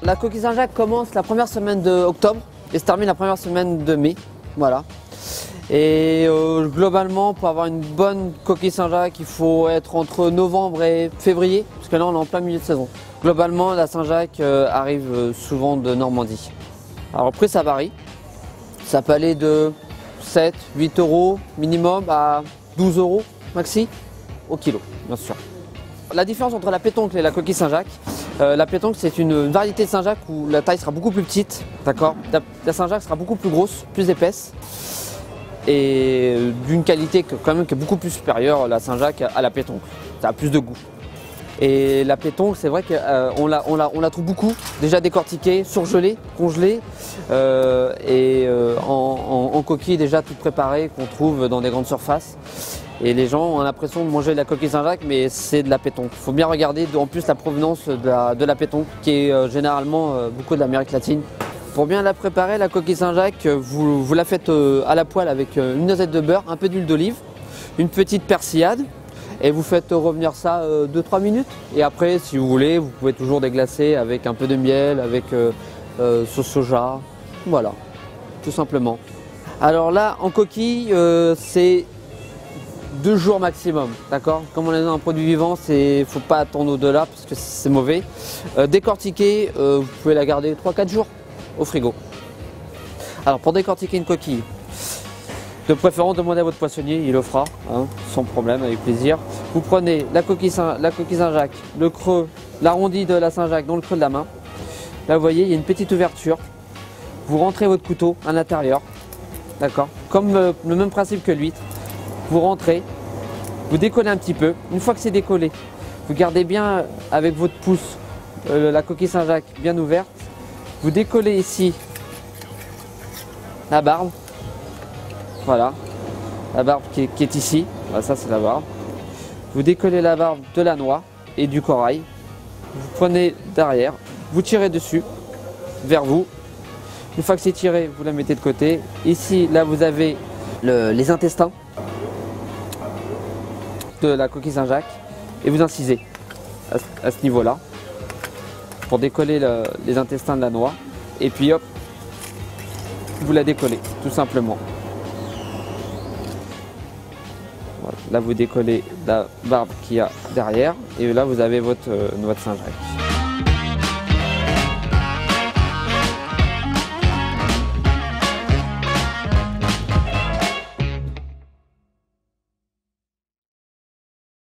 La coquille Saint-Jacques commence la première semaine d'octobre et se termine la première semaine de mai. Voilà. Et globalement, pour avoir une bonne coquille Saint-Jacques, il faut être entre novembre et février, parce que là on est en plein milieu de saison. Globalement, la Saint-Jacques arrive souvent de Normandie. Alors après ça varie, ça peut aller de 7, 8 euros minimum à 12 euros maxi au kilo, bien sûr. La différence entre la pétoncle et la coquille Saint-Jacques, la pétoncle c'est une variété de Saint-Jacques où la taille sera beaucoup plus petite, d'accord. La Saint-Jacques sera beaucoup plus grosse, plus épaisse et d'une qualité quand même qui est beaucoup plus supérieure la Saint-Jacques à la pétoncle. Ça a plus de goût. Et la pétoncle, c'est vrai qu'on la trouve beaucoup, déjà décortiquée, surgelée, congelée en coquille déjà toute préparée qu'on trouve dans des grandes surfaces. Et les gens ont l'impression de manger de la coquille Saint-Jacques, mais c'est de la pétoncle. Il faut bien regarder en plus la provenance de la pétoncle, qui est généralement beaucoup de l'Amérique latine. Pour bien la préparer, la coquille Saint-Jacques, vous la faites à la poêle avec une noisette de beurre, un peu d'huile d'olive, une petite persillade, et vous faites revenir ça 2-3 minutes. Et après, si vous voulez, vous pouvez toujours déglacer avec un peu de miel, avec sauce soja. Voilà, tout simplement. Alors là, en coquille, c'est 2 jours maximum, d'accord. Comme on est dans un produit vivant, il ne faut pas attendre au-delà parce que c'est mauvais. Décortiquer, vous pouvez la garder 3-4 jours au frigo. Alors pour décortiquer une coquille, de préférence demandez à votre poissonnier, il le fera, hein, sans problème, avec plaisir. Vous prenez la coquille Saint-Jacques, le creux, l'arrondi de la Saint-Jacques dans le creux de la main. Là vous voyez, il y a une petite ouverture. Vous rentrez votre couteau à l'intérieur, d'accord. Comme le même principe que l'huître. Vous rentrez, vous décollez un petit peu. Une fois que c'est décollé, vous gardez bien avec votre pouce la coquille Saint-Jacques bien ouverte. Vous décollez ici la barbe. Voilà, la barbe qui est ici. Voilà, ça c'est la barbe. Vous décollez la barbe de la noix et du corail. Vous prenez derrière, vous tirez dessus vers vous. Une fois que c'est tiré, vous la mettez de côté. Ici, là vous avez les intestins de la coquille Saint-Jacques et vous incisez à ce niveau-là pour décoller les intestins de la noix et puis hop, vous la décollez tout simplement. Voilà. Là vous décollez la barbe qu'il y a derrière et là vous avez votre noix de Saint-Jacques.